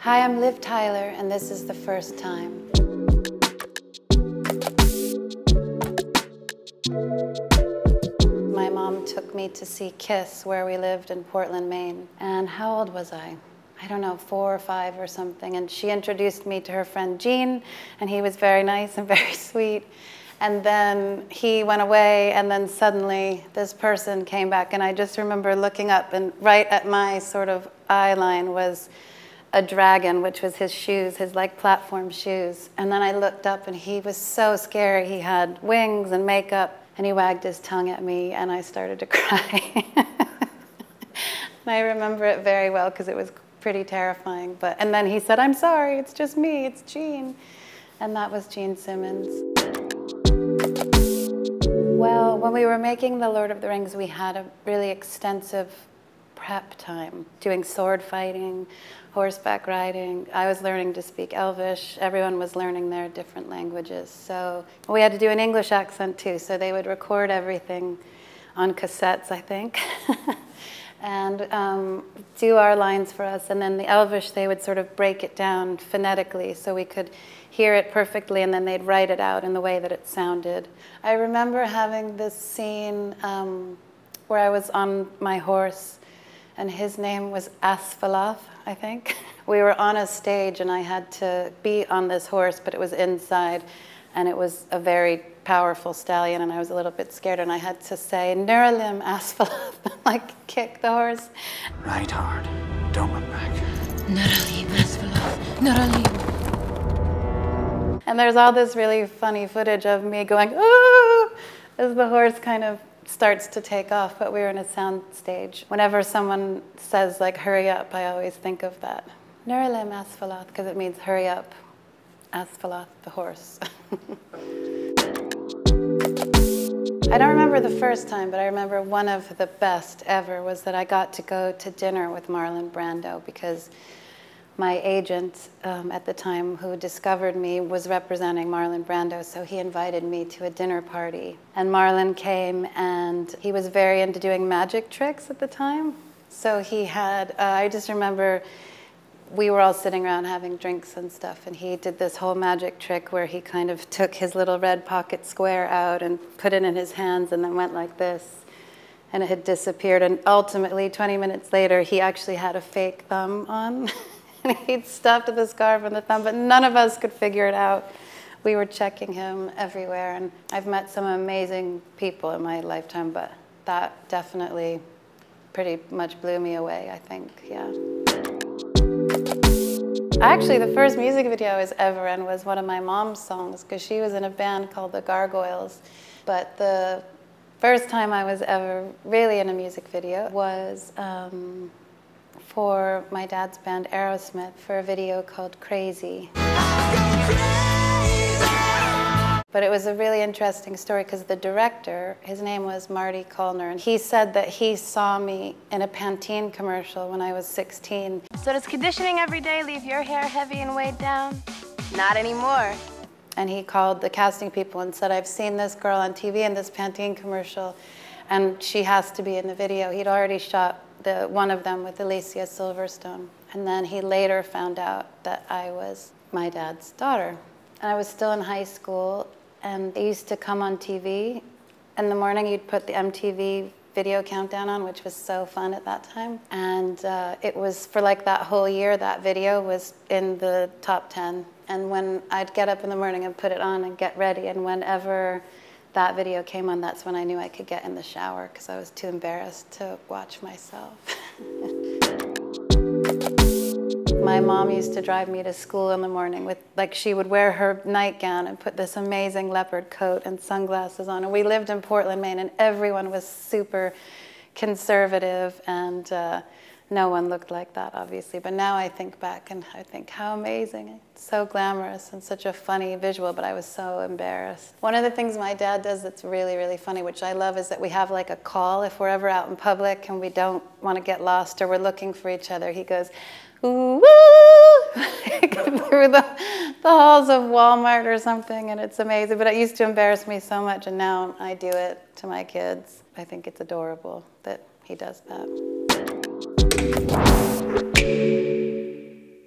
Hi, I'm Liv Tyler, and this is The First Time. My mom took me to see Kiss, where we lived in Portland, Maine. And how old was I? I don't know, 4 or 5 or something. And she introduced me to her friend Gene, and he was very nice and very sweet. And then he went away, and then suddenly this person came back, and I just remember looking up, and right at my sort of eye line was a dragon, which was his shoes, his like platform shoes. And then I looked up, and he was so scary. He had wings and makeup, and he wagged his tongue at me, and I started to cry. And I remember it very well because it was pretty terrifying. And then he said, "I'm sorry, it's just me, it's Gene." And that was Gene Simmons. Well, when we were making The Lord of the Rings, we had a really extensive prep time, doing sword fighting, horseback riding. I was learning to speak Elvish. Everyone was learning their different languages. So we had to do an English accent too, so they would record everything on cassettes, I think, and do our lines for us. And then the Elvish, they would sort of break it down phonetically so we could hear it perfectly, and then they'd write it out in the way that it sounded. I remember having this scene where I was on my horse, and his name was Asfaloth, I think. We were on a stage, and I had to be on this horse, but it was inside, and it was a very powerful stallion, and I was a little bit scared, and I had to say, "Nuralim Asfaloth," like kick the horse. Ride hard, don't look back. Nuralim Asfaloth, Nuralim. And there's all this really funny footage of me going, "Ooh," as the horse kind of starts to take off, but we were in a sound stage. Whenever someone says, like, "hurry up," I always think of that. Nuralim Asfaloth, because it means hurry up. Asfaloth, the horse. I don't remember the first time, but I remember one of the best ever was that I got to go to dinner with Marlon Brando, because my agent at the time who discovered me was representing Marlon Brando, so he invited me to a dinner party. And Marlon came, and he was very into doing magic tricks at the time. So he had, I just remember we were all sitting around having drinks and stuff, and he did this whole magic trick where he kind of took his little red pocket square out and put it in his hands and then went like this, and it had disappeared. And ultimately, 20 minutes later, he actually had a fake thumb on. And he'd stuffed the scarf in the thumb, but none of us could figure it out. We were checking him everywhere, and I've met some amazing people in my lifetime, but that definitely pretty much blew me away, I think, yeah. Actually, the first music video I was ever in was one of my mom's songs, because she was in a band called the Gargoyles. But the first time I was ever really in a music video was for my dad's band Aerosmith, for a video called Crazy. But it was a really interesting story because the director, his name was Marty Kollner, and he said that he saw me in a Pantene commercial when I was 16. So does conditioning every day leave your hair heavy and weighed down? Not anymore. And he called the casting people and said, "I've seen this girl on TV in this Pantene commercial, and she has to be in the video." He'd already shot one of them with Alicia Silverstone. And then he later found out that I was my dad's daughter. And I was still in high school, and it used to come on TV. In the morning, you'd put the MTV video countdown on, which was so fun at that time. And it was, for like that whole year, that video was in the top 10. And when I'd get up in the morning and put it on and get ready, and whenever that video came on, that's when I knew I could get in the shower, because I was too embarrassed to watch myself. My mom used to drive me to school in the morning with, like, she would wear her nightgown and put this amazing leopard coat and sunglasses on. And we lived in Portland, Maine, and everyone was super conservative, and no one looked like that, obviously. But now I think back and I think, how amazing. It's so glamorous and such a funny visual, but I was so embarrassed. One of the things my dad does that's really, really funny, which I love, is that we have like a call if we're ever out in public and we don't want to get lost or we're looking for each other. He goes, "Ooh, woo," through the halls of Walmart or something, and it's amazing. But it used to embarrass me so much, and now I do it to my kids. I think it's adorable that he does that.